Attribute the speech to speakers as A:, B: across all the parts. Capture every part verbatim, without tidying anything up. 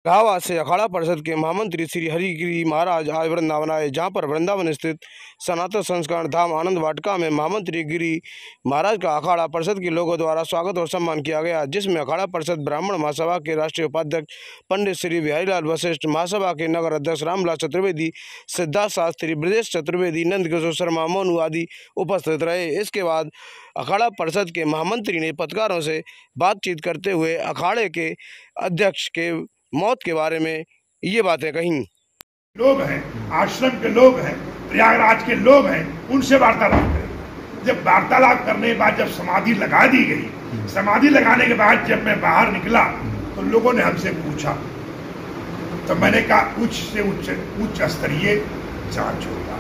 A: इलाहाबाद से अखाड़ा परिषद के महामंत्री श्री हरिगिरी महाराज आज वृंदावन आए, जहां पर वृंदावन स्थित सनातन संस्करण धाम आनंद वाटिका में महामंत्री गिरी महाराज का अखाड़ा परिषद के लोगों द्वारा स्वागत और सम्मान किया गया, जिसमें अखाड़ा परिषद ब्राह्मण महासभा के राष्ट्रीय उपाध्यक्ष पंडित श्री बिहारीलाल वशिष्ठ, महासभा के नगर अध्यक्ष रामलाल चतुर्वेदी, सिद्धार्थ शास्त्री, ब्रजेश चतुर्वेदी, नंदकिशोर शर्मा, मोनू आदि उपस्थित रहे। इसके बाद अखाड़ा परिषद के महामंत्री ने पत्रकारों से बातचीत करते हुए अखाड़े के अध्यक्ष के मौत के बारे में ये बातें कही।
B: लोग हैं, आश्रम के लोग हैं, प्रयागराज के लोग हैं, उनसे वार्तालाप करें। जब वार्तालाप करने के बाद जब समाधि लगा दी गई, समाधि लगाने के बाद जब मैं बाहर निकला तो लोगों ने हमसे पूछा, तो मैंने कहा उच्च से उच्च उच्च स्तरीय जांच होगा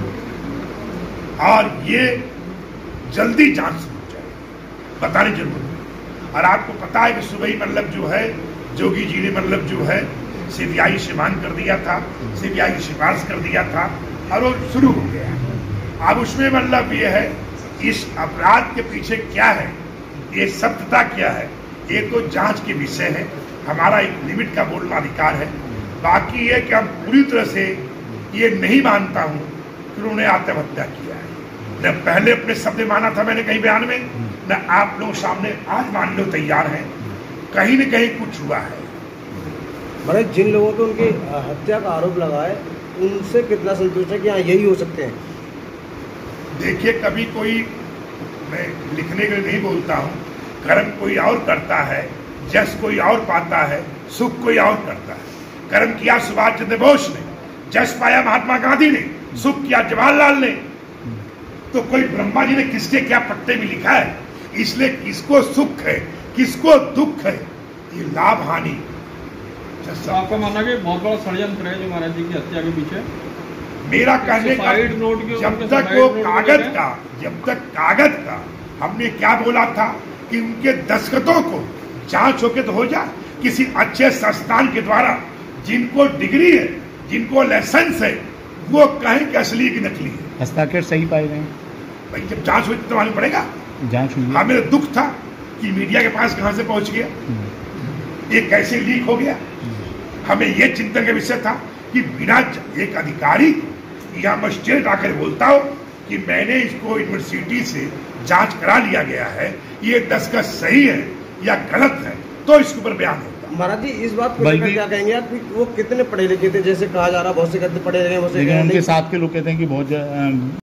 B: और ये जल्दी जांच हो जाए, बताने जरूरत है। और आपको पता है कि सुबह ही मतलब जो है जोगी जी ने मतलब जो है सीबीआई से मांग कर दिया था, सीबीआई की सिफारिश कर दिया था और वो शुरू हो गया। अब उसमें मतलब ये है इस अपराध के पीछे क्या है, ये सत्यता क्या है, ये तो जांच के विषय है। हमारा एक लिमिट का बोलना अधिकार है। बाकी ये कि हम पूरी तरह से ये नहीं मानता हूं कि उन्होंने आत्महत्या किया है। न पहले अपने शब्द माना था मैंने कहीं बयान में, न आप लोग सामने आज मानने को तैयार हैं। कहीं न कहीं कुछ हुआ है।
C: महाराज, जिन लोगों पे उनकी हत्या का आरोप लगा है उनसे कितना संतुष्ट है कि हाँ यही हो सकते हैं?
B: देखिए, कभी कोई, मैं लिखने के लिए नहीं बोलता हूँ, कर्म कोई और करता है, जस कोई और पाता है, सुख कोई और करता है। कर्म किया सुभाष चंद्र बोस ने, जस पाया महात्मा गांधी ने, सुख किया जवाहरलाल ने। तो कोई ब्रह्मा जी ने किसके क्या पट्टे में लिखा है, इसलिए किसको सुख है किसको दुख है, ये लाभ हानि।
D: तो आपका मानना है कि बहुत बड़ा षड्यंत्र है जो महाराज जी की हत्या के पीछे?
B: मेरा कहने का जब तक वो कागज का जब तक कागज का हमने क्या बोला था कि उनके दस्तखतों को जांच होके तो हो जाए किसी अच्छे संस्थान के द्वारा, जिनको डिग्री है, जिनको लाइसेंस है, वो कहें कि असली की नकली है।
E: हस्ताक्षर सही पाए गए
B: भाई, जब जांच हुई तो मालूम पड़ेगा।
E: जांच हुई।
B: हाँ, मेरा दुख था कि मीडिया के पास कहां से पहुंच गया, ये कैसे लीक हो गया। हमें ये चिंतन का विषय था कि बिना एक अधिकारी या मजिस्ट्रेट आकर बोलता हो कि मैंने इसको यूनिवर्सिटी से जांच करा लिया गया है, ये दस्तखत सही है या गलत है, तो इसके ऊपर बयान होता।
C: महाराज जी, इस बात को लेकर क्या कहेंगे आप? वो कितने पढ़े लिखे थे, जैसे कहा जा रहा बहुत से कहते पढ़े लिखे,
E: उनके साथ के लोग कहते हैं कि बहुत